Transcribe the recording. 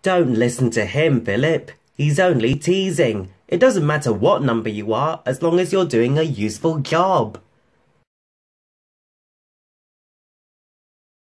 Don't listen to him, Philip. He's only teasing. It doesn't matter what number you are, as long as you're doing a useful job.